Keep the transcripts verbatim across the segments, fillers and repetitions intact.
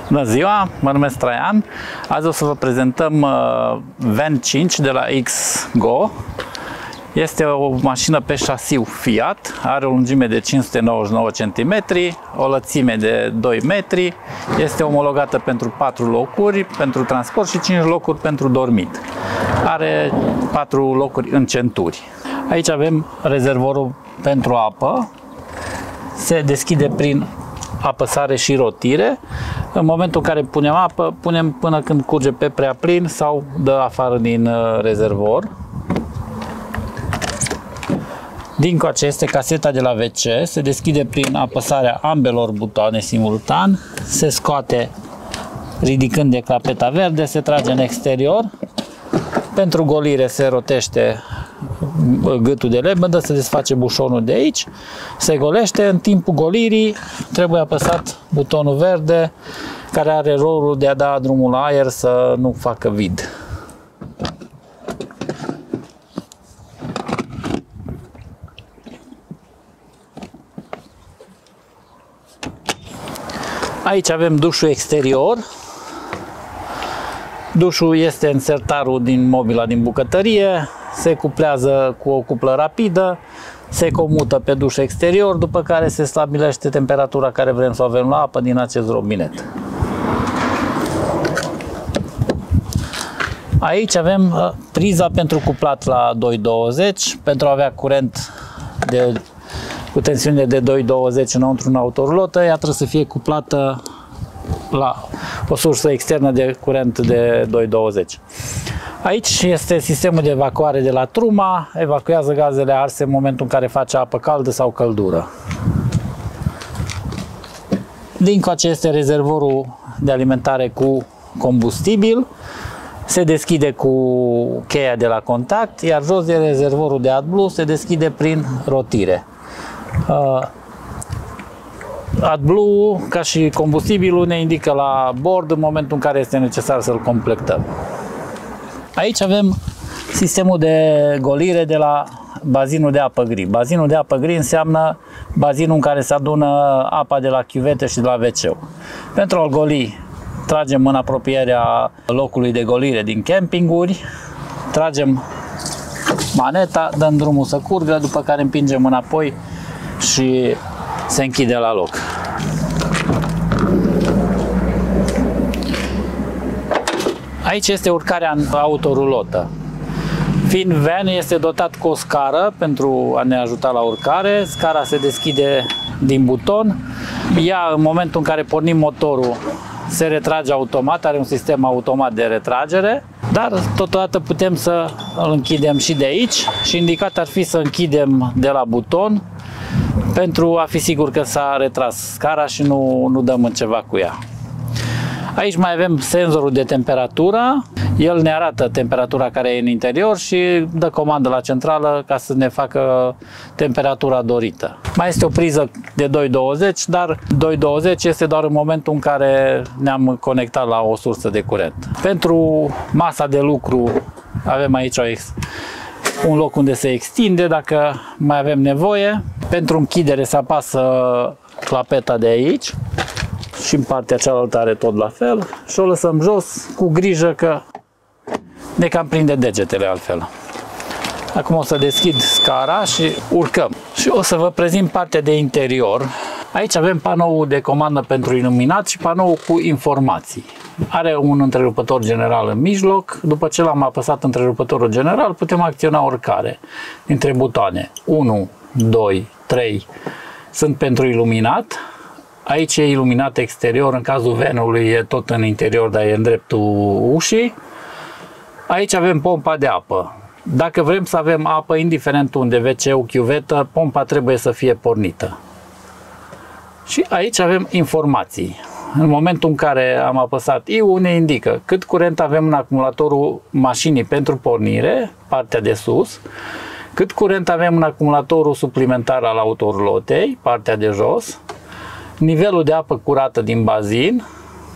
Bună ziua, mă numesc Traian. Azi o să vă prezentăm uh, Van cinci de la X-Go. Este o mașină pe șasiu Fiat, are o lungime de cinci sute nouăzeci și nouă centimetri, o lățime de doi metri, este omologată pentru patru locuri pentru transport și cinci locuri pentru dormit. Are patru locuri în centuri. Aici avem rezervorul pentru apă, se deschide prin apăsare și rotire. În momentul în care punem apă, punem până când curge pe prea plin sau dă afară din rezervor. Dincoace este caseta de la W C, se deschide prin apăsarea ambelor butoane simultan, se scoate ridicând de clapeta verde, se trage în exterior. Pentru golire se rotește gâtul de lebădă, se desface bușonul de aici, se golește. În timpul golirii trebuie apăsat butonul verde, care are rolul de a da drumul la aer să nu facă vid. Aici avem dușul exterior. Dușul este în sertarul din mobila din bucătărie, se cuplează cu o cuplă rapidă, se comută pe duș exterior, după care se stabilește temperatura care vrem să o avem la apă din acest robinet. Aici avem priza pentru cuplat la doi douăzeci, pentru a avea curent de, cu tensiune de doi douăzeci înăuntru în autorulotă, ea trebuie să fie cuplată la o sursă externă de curent de doi douăzeci. Aici este sistemul de evacuare de la truma, evacuează gazele arse în momentul în care face apă caldă sau căldură. Dincoace este rezervorul de alimentare cu combustibil, se deschide cu cheia de la contact, iar jos de rezervorul de AdBlue, se deschide prin rotire. Uh, AdBlue, ca și combustibilul, ne indică la bord în momentul în care este necesar să-l completăm. Aici avem sistemul de golire de la bazinul de apă gri. Bazinul de apă gri înseamnă bazinul în care se adună apa de la chiuvete și de la W C. Pentru a-l goli, tragem în apropierea locului de golire din campinguri, tragem maneta, dăm drumul să curgă, după care împingem înapoi și se închide la loc. Aici este urcarea în autorulotă. Fiind van, este dotat cu o scară pentru a ne ajuta la urcare. Scara se deschide din buton. Ea, în momentul în care pornim motorul, se retrage automat, are un sistem automat de retragere, dar totodată putem să îl închidem și de aici și indicat ar fi să închidem de la buton pentru a fi sigur că s-a retras scara și nu, nu dăm în ceva cu ea. Aici mai avem senzorul de temperatură, el ne arată temperatura care e în interior și dă comandă la centrală ca să ne facă temperatura dorită. Mai este o priză de doi douăzeci, dar doi douăzeci este doar în momentul în care ne-am conectat la o sursă de curent. Pentru masa de lucru avem aici un loc unde se extinde dacă mai avem nevoie. Pentru închidere se apasă clapeta de aici și în partea cealaltă are tot la fel și o lăsăm jos cu grijă că ne cam prinde degetele altfel. Acum o să deschid scara și urcăm și o să vă prezint partea de interior. Aici avem panoul de comandă pentru iluminat și panoul cu informații. Are un întrerupător general în mijloc. După ce l-am apăsat întrerupătorul general, putem acționa oricare dintre butoane. unu, doi, trei sunt pentru iluminat. Aici e iluminat exterior, în cazul vanului e tot în interior, dar e în dreptul ușii. Aici avem pompa de apă. Dacă vrem să avem apă, indiferent unde, W C-ul, chiuvetă, pompa trebuie să fie pornită. Și aici avem informații. În momentul în care am apăsat I U, ne indică cât curent avem în acumulatorul mașinii pentru pornire, partea de sus, cât curent avem în acumulatorul suplimentar al autorulotei, partea de jos, nivelul de apă curată din bazin.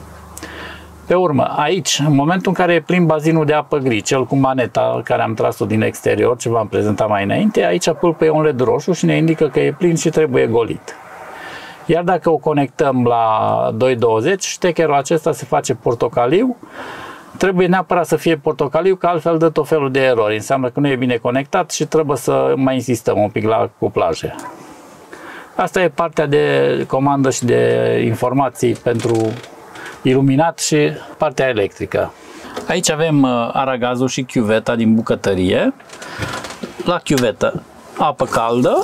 Pe urmă, aici, în momentul în care e plin bazinul de apă gri, cel cu maneta care am tras-o din exterior, ce v-am prezentat mai înainte, aici pâlpăie un led roșu și ne indică că e plin și trebuie golit. Iar dacă o conectăm la doi douăzeci, ștecherul acesta se face portocaliu. Trebuie neapărat să fie portocaliu, că altfel dă tot felul de erori. Înseamnă că nu e bine conectat și trebuie să mai insistăm un pic la cuplaje. Asta e partea de comandă și de informații pentru iluminat și partea electrică. Aici avem aragazul și chiuveta din bucătărie. La chiuvetă apă caldă,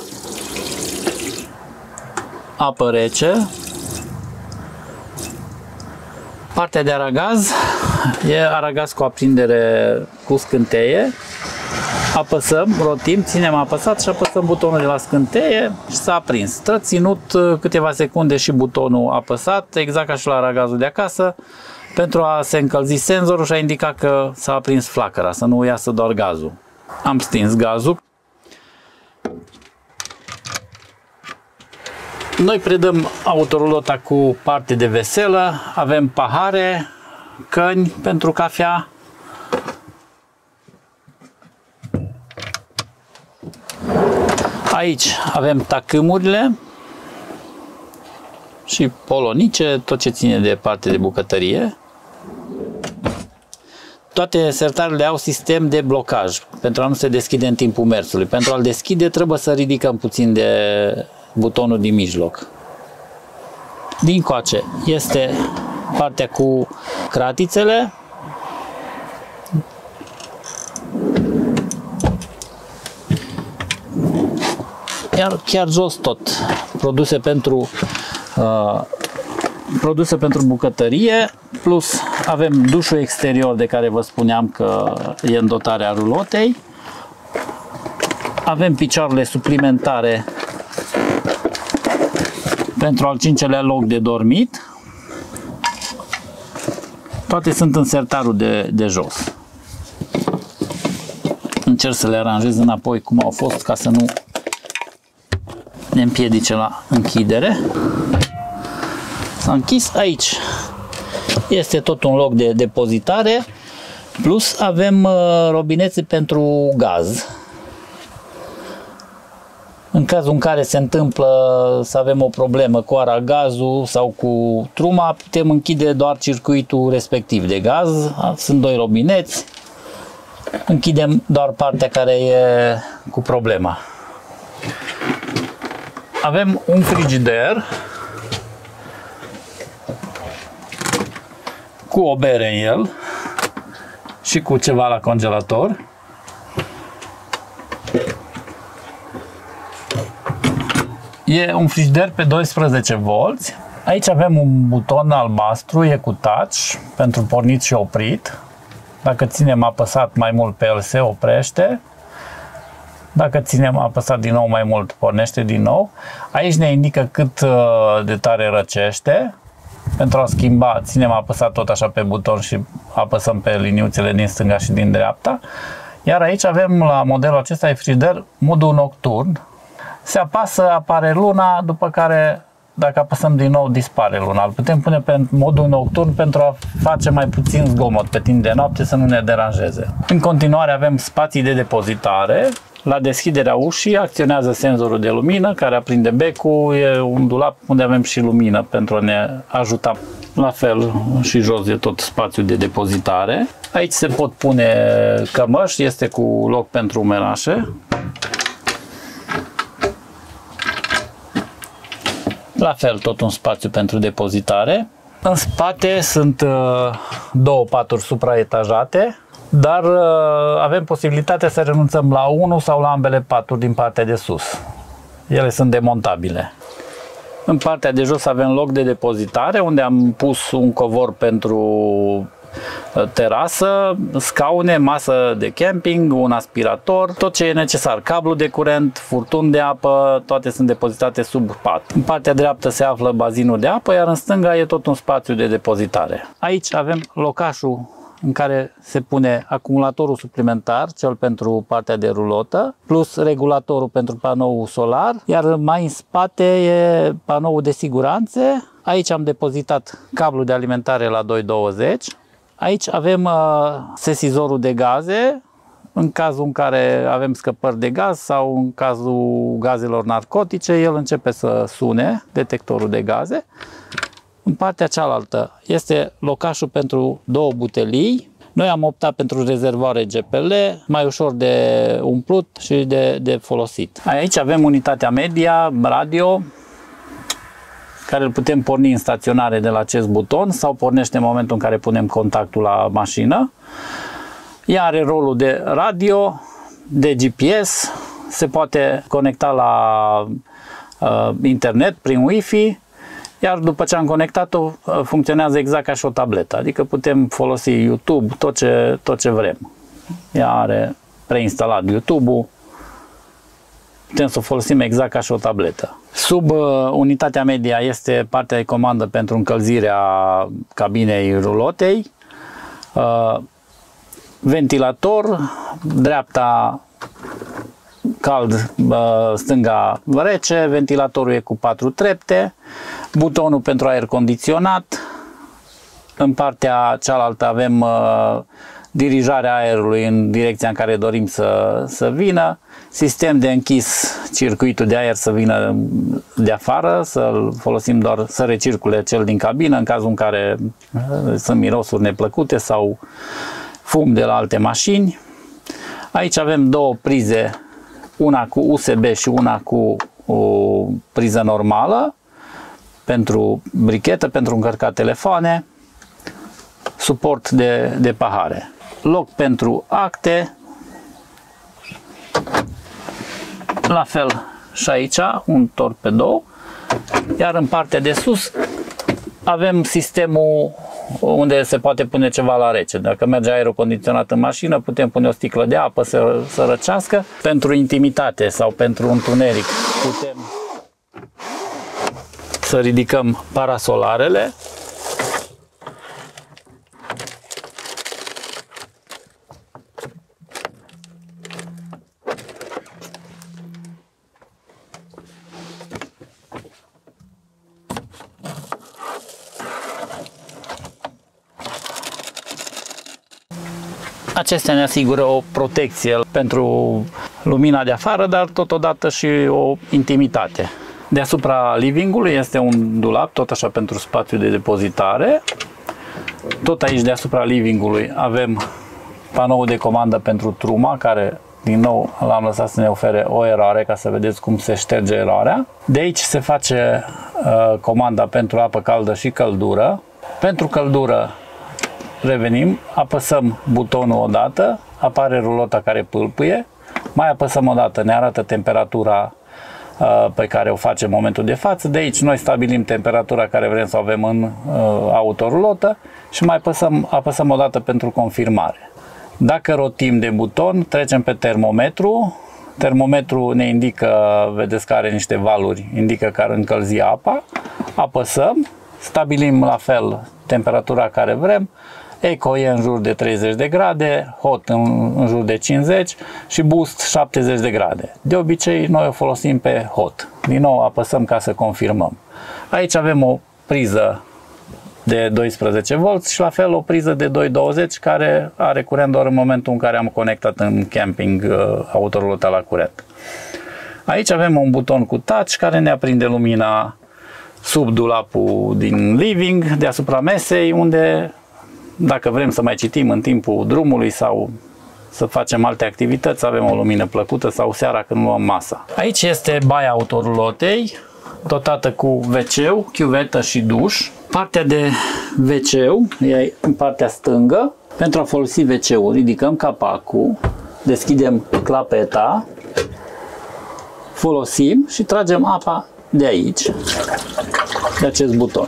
apă rece. Partea de aragaz e aragaz cu aprindere cu scânteie. Apăsăm, rotim, ținem apăsat și apăsăm butonul de la scânteie și s-a aprins. Stă ținut câteva secunde și butonul apăsat, exact ca și la aragazul de acasă, pentru a se încălzi senzorul și a indica că s-a aprins flacăra, să nu iasă doar gazul. Am stins gazul. Noi predăm autorulota cu parte de veselă, avem pahare, căni pentru cafea. Aici avem tacâmurile și polonice, tot ce ține de parte de bucătărie. Toate sertarele au sistem de blocaj pentru a nu se deschide în timpul mersului. Pentru a-l deschide trebuie să ridicăm puțin de butonul din mijloc. Din coace este partea cu cratițele. Iar chiar jos tot produse pentru uh, produse pentru bucătărie, plus avem dușul exterior de care vă spuneam că e în dotarea rulotei. Avem picioarele suplimentare pentru al cincelea loc de dormit. Toate sunt în sertarul de, de jos. Încerc să le aranjez înapoi cum au fost ca să nu ne împiedice la închidere. S-a închis. Aici este tot un loc de depozitare, plus avem robinețe pentru gaz. În cazul în care se întâmplă să avem o problemă cu aragazul sau cu truma, putem închide doar circuitul respectiv de gaz. Sunt doi robineți. Închidem doar partea care e cu problema. Avem un frigider cu o bere în el și cu ceva la congelator. E un frigider pe doisprezece volți. Aici avem un buton albastru, e cu touch pentru pornit și oprit. Dacă ținem apăsat mai mult pe el, se oprește. Dacă ținem apăsat din nou mai mult, pornește din nou. Aici ne indică cât de tare răcește. Pentru a schimba, ținem apăsat tot așa pe buton și apăsăm pe liniuțele din stânga și din dreapta. Iar aici avem, la modelul acesta de frigider, modul nocturn. Se apasă, apare luna, după care, dacă apăsăm din nou, dispare luna. Îl putem pune pe modul nocturn pentru a face mai puțin zgomot pe timp de noapte, să nu ne deranjeze. În continuare avem spații de depozitare. La deschiderea ușii acționează senzorul de lumină care aprinde becul, e un dulap unde avem și lumină pentru a ne ajuta. La fel și jos de tot spațiul de depozitare. Aici se pot pune cămăși, este cu loc pentru umenașe. La fel tot un spațiu pentru depozitare. În spate sunt două paturi supraetajate, dar avem posibilitatea să renunțăm la unul sau la ambele paturi din partea de sus. Ele sunt demontabile. În partea de jos avem loc de depozitare, unde am pus un covor pentru terasă, scaune, masă de camping, un aspirator, tot ce e necesar, cablu de curent, furtun de apă, toate sunt depozitate sub pat. În partea dreaptă se află bazinul de apă, iar în stânga e tot un spațiu de depozitare. Aici avem locașul în care se pune acumulatorul suplimentar, cel pentru partea de rulotă, plus regulatorul pentru panoul solar, iar mai în spate e panoul de siguranțe. Aici am depozitat cablul de alimentare la doi douăzeci. Aici avem uh, sesizorul de gaze, În cazul în care avem scăpări de gaz sau în cazul gazelor narcotice, el începe să sune, detectorul de gaze. În partea cealaltă este locașul pentru două butelii. Noi am optat pentru rezervoare G P L, mai ușor de umplut și de, de folosit. Aici avem unitatea media, radio, care îl putem porni în staționare de la acest buton sau pornește în momentul în care punem contactul la mașină. Ea are rolul de radio, de G P S, se poate conecta la uh, internet prin Wi-Fi, iar după ce am conectat-o, uh, funcționează exact ca și o tabletă, adică putem folosi YouTube, tot ce, tot ce vrem. Ea are preinstalat YouTube-ul, putem să o folosim exact ca și o tabletă. Sub uh, unitatea media este partea de comandă pentru încălzirea cabinei rulotei, uh, ventilator, dreapta cald, stânga rece, ventilatorul e cu patru trepte, butonul pentru aer condiționat, în partea cealaltă avem uh, dirijarea aerului în direcția în care dorim să, să vină, sistem de închis circuitul de aer să vină de afară, să-l folosim doar să recircule cel din cabină în cazul în care uh, sunt mirosuri neplăcute sau fum de la alte mașini. Aici avem două prize, una cu U S B și una cu o priză normală pentru brichetă, pentru încărcat telefoane, suport de, de pahare, loc pentru acte, la fel și aici un torpedou, iar în partea de sus avem sistemul unde se poate pune ceva la rece. Dacă merge aerul condiționat în mașină, putem pune o sticlă de apă să, să răcească. Pentru intimitate sau pentru întuneric putem să ridicăm parasolarele. Acestea ne asigură o protecție pentru lumina de afară, dar totodată și o intimitate. Deasupra livingului este un dulap, tot așa pentru spațiu de depozitare. Tot aici deasupra livingului avem panoul de comandă pentru truma, care din nou l-am lăsat să ne ofere o eroare ca să vedeți cum se șterge eroarea. De aici se face uh, comanda pentru apă caldă și căldură. Pentru căldură revenim, apăsăm butonul odată, apare rulota care pâlpâie, mai apăsăm odată, ne arată temperatura uh, pe care o facem în momentul de față. De aici noi stabilim temperatura care vrem să o avem în uh, autorulotă și mai apăsăm, apăsăm odată pentru confirmare. Dacă rotim de buton, trecem pe termometru. Termometrul ne indică, vedeți că are niște valuri, indică că ar încălzi apa. Apăsăm, stabilim la fel temperatura care vrem. Eco e în jur de treizeci de grade, hot în, în jur de cincizeci și boost șaptezeci de grade. De obicei noi o folosim pe hot. Din nou apăsăm ca să confirmăm. Aici avem o priză de doisprezece volți și la fel o priză de doi douăzeci care are curent doar în momentul în care am conectat în camping uh, autorulota la curent. Aici avem un buton cu touch care ne aprinde lumina sub dulapul din living, deasupra mesei, unde dacă vrem să mai citim în timpul drumului sau să facem alte activități, avem o lumină plăcută sau seara când luăm masa. Aici este baia autorulotei, dotată cu W C, chiuvetă și duș. Partea de W C e în partea stângă. Pentru a folosi W C-ul ridicăm capacul, deschidem clapeta, folosim și tragem apa de aici, de acest buton.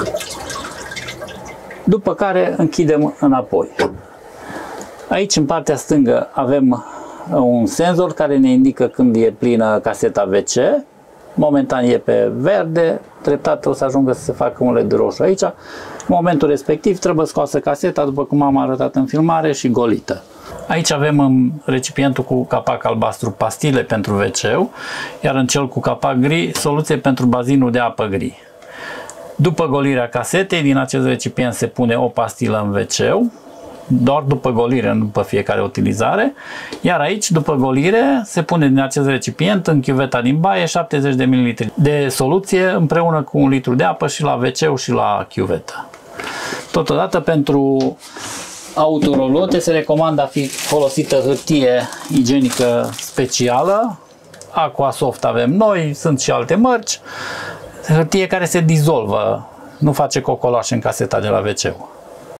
După care închidem înapoi. Aici, în partea stângă, avem un senzor care ne indică când e plină caseta W C. Momentan e pe verde, treptat o să ajungă să se facă un L E D roșu aici. În momentul respectiv trebuie scoasă caseta, după cum am arătat în filmare, și golită. Aici avem în recipientul cu capac albastru pastile pentru W C, iar în cel cu capac gri soluție pentru bazinul de apă gri. După golirea casetei, din acest recipient se pune o pastilă în W C, doar după golire, nu după fiecare utilizare. Iar aici, după golire, se pune din acest recipient în chiuveta din baie șaptezeci de mililitri de soluție împreună cu un litru de apă și la ve ce și la chiuvetă. Totodată, pentru autorolote se recomandă a fi folosită hârtie igienică specială. Aquasoft avem noi, sunt și alte mărci. Hârtie care se dizolvă, nu face cocoloașe în caseta de la ve ce.